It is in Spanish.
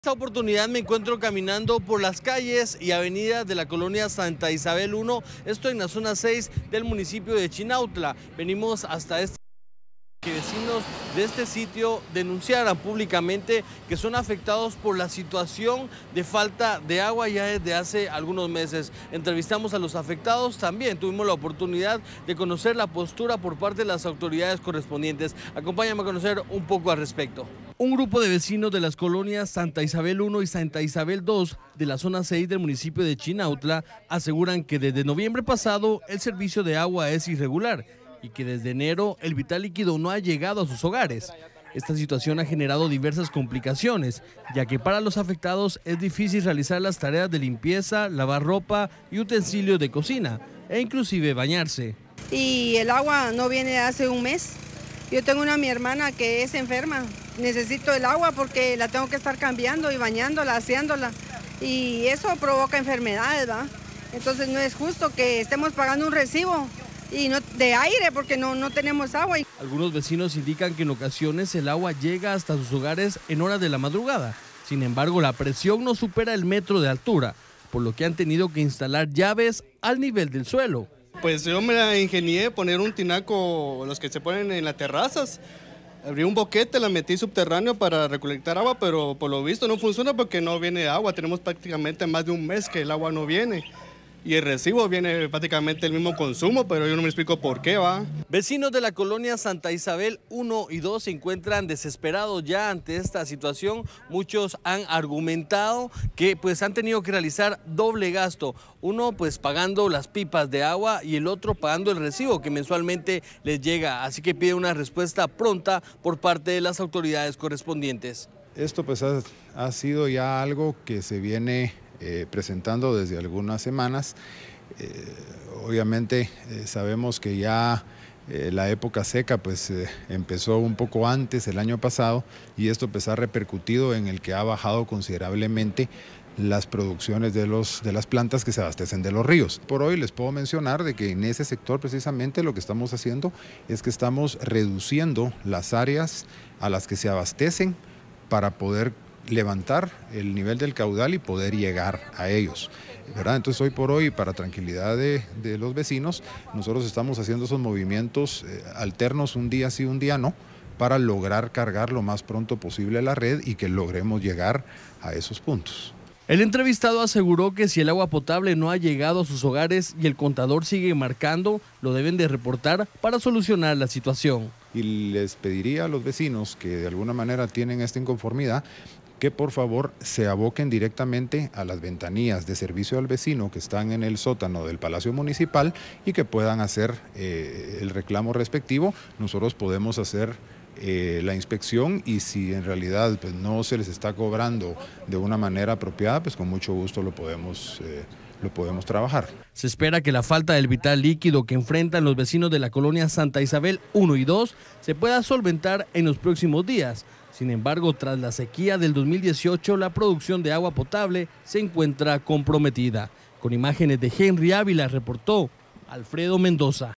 En esta oportunidad me encuentro caminando por las calles y avenidas de la colonia Santa Isabel 1, esto en la zona 6 del municipio de Chinautla. Venimos hasta que vecinos de este sitio denunciaran públicamente que son afectados por la situación de falta de agua ya desde hace algunos meses. Entrevistamos a los afectados, también tuvimos la oportunidad de conocer la postura por parte de las autoridades correspondientes. Acompáñame a conocer un poco al respecto. Un grupo de vecinos de las colonias Santa Isabel 1 y Santa Isabel 2 de la zona 6 del municipio de Chinautla aseguran que desde noviembre pasado el servicio de agua es irregular y que desde enero el vital líquido no ha llegado a sus hogares. Esta situación ha generado diversas complicaciones, ya que para los afectados es difícil realizar las tareas de limpieza, lavar ropa y utensilios de cocina, e inclusive bañarse. Y el agua no viene hace un mes. Yo tengo mi hermana que es enferma, necesito el agua porque la tengo que estar cambiando y bañándola, aseándola, y eso provoca enfermedades, ¿va? Entonces no es justo que estemos pagando un recibo y no de aire porque no tenemos agua. Algunos vecinos indican que en ocasiones el agua llega hasta sus hogares en horas de la madrugada. Sin embargo, la presión no supera el metro de altura, por lo que han tenido que instalar llaves al nivel del suelo. Pues yo me la ingenié poner un tinaco, los que se ponen en las terrazas. Abrí un boquete, la metí subterráneo para recolectar agua, pero por lo visto no funciona porque no viene agua. Tenemos prácticamente más de un mes que el agua no viene. Y el recibo viene prácticamente el mismo consumo, pero yo no me explico por qué, va. Vecinos de la colonia Santa Isabel 1 y 2 se encuentran desesperados ya ante esta situación. Muchos han argumentado que pues han tenido que realizar doble gasto. Uno pues pagando las pipas de agua y el otro pagando el recibo que mensualmente les llega. Así que pide una respuesta pronta por parte de las autoridades correspondientes. Esto pues ha sido ya algo que se viene presentando desde algunas semanas. Obviamente sabemos que ya la época seca pues empezó un poco antes, el año pasado, y esto pues ha repercutido en el que ha bajado considerablemente las producciones de las plantas que se abastecen de los ríos. Por hoy les puedo mencionar de que en ese sector precisamente lo que estamos haciendo es que estamos reduciendo las áreas a las que se abastecen para poder levantar el nivel del caudal y poder llegar a ellos, ¿verdad? Entonces hoy por hoy, para tranquilidad de los vecinos, nosotros estamos haciendo esos movimientos alternos, un día sí, un día no, para lograr cargar lo más pronto posible la red y que logremos llegar a esos puntos. El entrevistado aseguró que si el agua potable no ha llegado a sus hogares y el contador sigue marcando, lo deben de reportar para solucionar la situación. Y les pediría a los vecinos que de alguna manera tienen esta inconformidad, que por favor se aboquen directamente a las ventanillas de servicio al vecino que están en el sótano del Palacio Municipal y que puedan hacer el reclamo respectivo. Nosotros podemos hacer la inspección y si en realidad pues, no se les está cobrando de una manera apropiada, pues con mucho gusto lo podemos trabajar. Se espera que la falta del vital líquido que enfrentan los vecinos de la colonia Santa Isabel 1 y 2 se pueda solventar en los próximos días. Sin embargo, tras la sequía del 2018, la producción de agua potable se encuentra comprometida. Con imágenes de Henry Ávila, reportó Alfredo Mendoza.